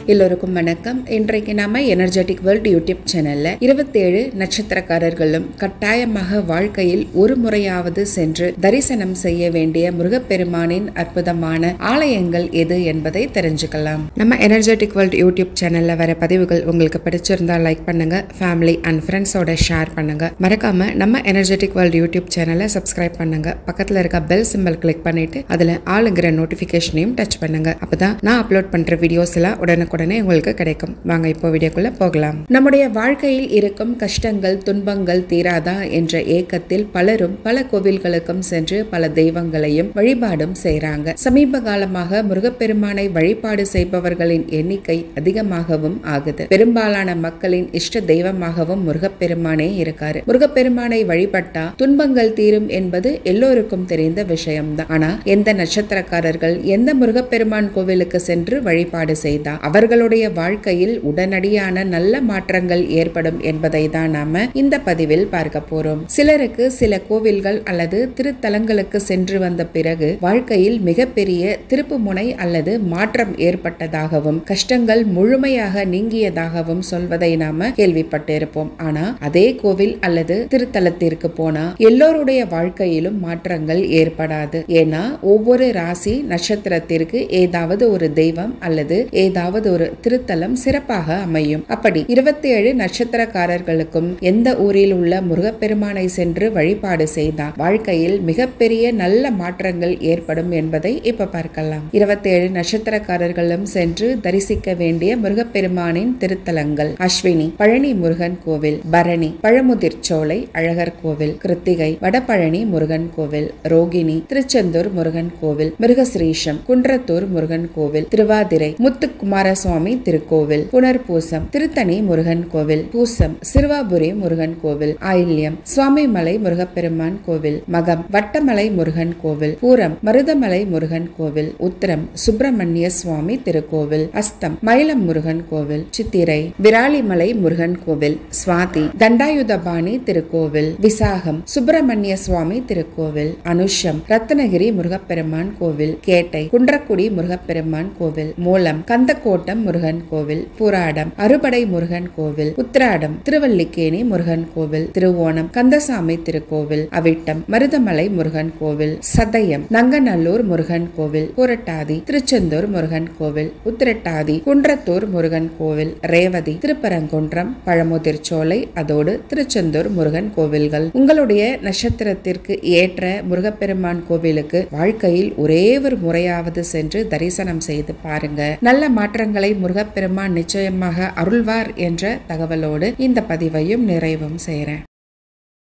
எல்லோருக்கும் வணக்கம். இன்றைக்கு நாம எனர்ஜெட்டிக் வேர்ல்ட் யூடியூப் சேனல்ல 27 நட்சத்திரக்காரர்களும் கட்டாயமாக வாழ்க்கையில் ஒரு முறையாவது சென்று தரிசனம் செய்ய வேண்டிய முருகப்பெருமானின் அற்புதமான ஆலயங்கள் எது என்பதை தெரிஞ்சுக்கலாம். நம்ம எனர்ஜெட்டிக் வேர்ல்ட் யூடியூப் சேனல்ல வர பதிவுகள் உங்களுக்கு பிடிச்சிருந்தா லைக் பண்ணுங்க, ஃபேமிலி அண்ட் ஃப்ரெண்ட்ஸோட ஷேர் பண்ணுங்க. மறக்காம நம்ம எனர்ஜெட்டிக் வேர்ல்ட் யூடியூப் சேனலை சப்ஸ்கிரைப் பண்ணுங்க. பக்கத்துல இருக்க பெல் சிம்பல் கிளிக் பண்ணிட்டு அதுல ஆளுங்கிற நோட்டிபிகேஷனையும் டச் பண்ணுங்க. அப்பதான் நான் அப்லோட் பண்ற வீடியோஸ் எல்லாம் உடனுக்குடனே உங்களுக்கு கிடைக்கும். வாங்க இப்போ வீடியோக்குள்ள போகலாம். நம்முடைய வாழ்க்கையில் இருக்கும் கஷ்டங்கள் துன்பங்கள் தீராதா என்ற ஏக்கத்தில் பலரும் பல கோவில்களுக்கும் சென்று பல தெய்வங்களையும் வழிபாடும் செய்றாங்க. சமீப காலமாக முருகப்பெருமானை வழிபாடு செய்பவர்களின் எண்ணிக்கை அதிகமாகவும் ஆகுது. பெரும்பாலான மக்களின் இஷ்ட தெய்வமாகவும் முருகப்பெருமானே இருக்காரு. முருகப்பெருமானை வழிபட்டா துன்பங்கள் தீரும் என்பது எல்லோருக்கும் தெரிந்த விஷயம்தான். ஆனா எந்த நட்சத்திரக்காரர்கள் எந்த முருகப்பெருமான் கோவிலுக்கு சென்று வழிபாடு செய்தா அவர்களுடைய வாழ்க்கையில் உடனடியான நல்ல மாற்றங்கள் ஏற்படும் என்பதை தான் நாம இந்த பதிவில் பார்க்க போறோம். சிலருக்கு சில கோவில்கள் அல்லது திருத்தலங்களுக்கு சென்று வந்த பிறகு வாழ்க்கையில் மிகப்பெரிய திருப்பு முனை அல்லது மாற்றம் ஏற்பட்டதாகவும் கஷ்டங்கள் முழுமையாக நீங்கியதாகவும் சொல்வதை நாம கேள்விப்பட்டிருப்போம். ஆனா அதே கோவில் அல்லது திருத்தலத்திற்கு போனா எல்லோருடைய வாழ்க்கையிலும் மாற்றங்கள் ஏற்படாது. ஏன்னா ஒவ்வொரு ராசி நட்சத்திரத்திற்கு ஏதாவது ஒரு தெய்வம் அல்லது ஏதாவது ஒரு திருத்தலம் சிறப்பாக அமையும். அப்படி 27 நட்சத்திரக்காரர்களுக்கும் எந்த ஊரில் உள்ள முருகப்பெருமானை சென்று வழிபாடு செய்தா வாழ்க்கையில் மிகப்பெரிய நல்ல மாற்றங்கள் ஏற்படும் என்பதை இப்ப பார்க்கலாம். 27 நட்சத்திரக்காரர்களும் சென்று தரிசிக்க வேண்டிய முருகப்பெருமானின் திருத்தலங்கள்: அஸ்வினி பழனி முருகன் கோவில், பரணி பழமுதிர்ச்சோலை அழகர் கோவில், கிருத்திகை வடபழனி முருகன் கோவில், ரோகிணி திருச்செந்தூர் முருகன் கோவில், மிருகஸ்ரீஷம் குன்றத்தூர் முருகன் கோவில், திருவாதிரை முத்துக்குமாரசுவாமி திருக்கோவில், புனர்பூசம் திருத்தணி முருகன் கோவில், பூசம் சிறுவாபுரி முருகன் கோவில், ஆயில்யம் சுவாமிமலை முருகப்பெருமான் கோவில், மகம் வட்டமலை முருகன் கோவில், பூரம் மருதமலை முருகன் கோவில், உத்திரம் சுப்பிரமணிய சுவாமி திருக்கோவில், அஸ்தம் மயிலம் முருகன் கோவில், சித்திரை விராலிமலை முருகன் கோவில், சுவாதி தண்டாயுதபாணி திருக்கோவில், விசாகம் சுப்பிரமணிய சுவாமி திருக்கோவில், அனுஷம் ரத்னகிரி முருகப்பெருமான் கோவில், கேட்டை குன்றக்குடி முருகப்பெருமான் கோவில், மூலம் கந்தக்கோட்டம் முருகன் கோவில், புராடம் அறுபடை முருகன் கோவில், உத்திராடம் திருவல்லிக்கேணி முருகன் கோவில், திருவோணம் கந்தசாமி திருக்கோவில், அவிட்டம் மருதமலை முருகன் கோவில், சதயம் நங்கநல்லூர் முருகன் கோவில், புரட்டாதி திருச்செந்தூர் முருகன் கோவில், உத்திரட்டாதி குன்றத்தூர் முருகன் கோவில், ரேவதி திருப்பரங்குன்றம் பழமுதிர்ச்சோலை அதோடு திருச்செந்தூர் முருகன் கோவில்கள். உங்களுடைய நட்சத்திரத்திற்கு ஏற்ற முருகப்பெருமான் கோவிலுக்கு வாழ்க்கையில் ஒரே ஒரு முறையாவது சென்று தரிசனம் செய்து பாருங்க. நல்ல மாற்றங்களை முருகப்பெருமான் நிச்சயமாக அருள்வார் என்ற தகவலோடு இந்த பதிவையும் நிறைவும் செய்கிறேன்.